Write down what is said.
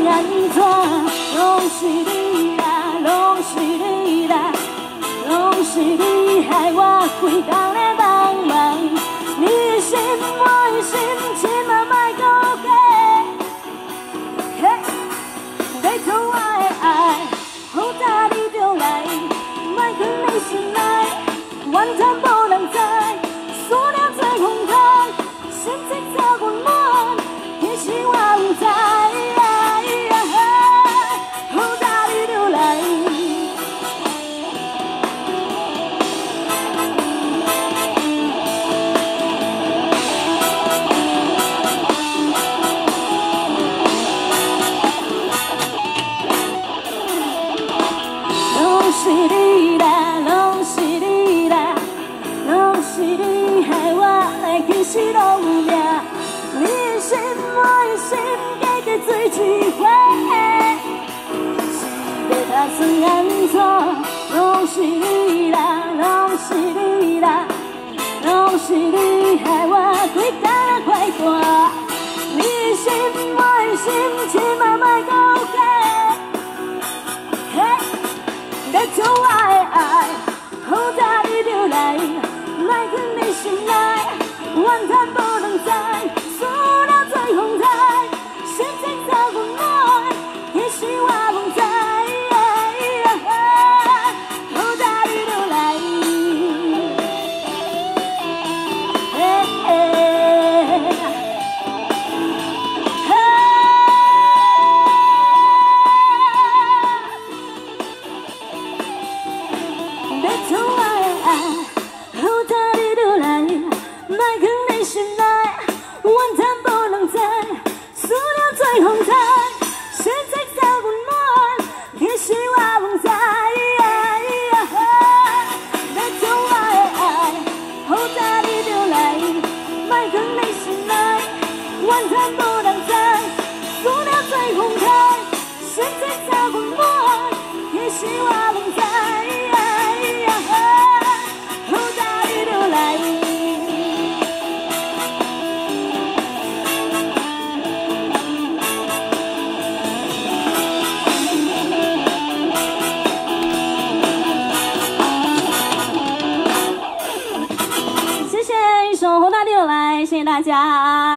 安怎？拢是你啦，拢是你啦，拢是你害我规工咧茫茫。你心我的心，千万莫搁假。要做我的爱，好早你就来，莫藏你心内，完全无人知。思念做风台，心情早温暖，其实我不知。好早你就来。拢是你啦，拢是你啦，拢是你害我来其实拢有命。你的心我的心，加加做一回，是要打算安怎？拢是你啦，拢是你啦，拢是你害我规工仔快大。你的心我的心，千万莫搁假。要做我的爱，好早你就来，莫藏你心内，完全无人知。思念做风台，心情早温暖，其实我不知。好早你就来，要做我的爱，好早你就来，莫藏你心内，完全无人知。思念做风台，心情早温暖，其实我不知。要做我的爱，好早你就来，莫藏你心内，完全无人知。思念做风台，心情早温暖，其实我不知。好早你就来。谢谢一首《好大你就来》，谢谢大家。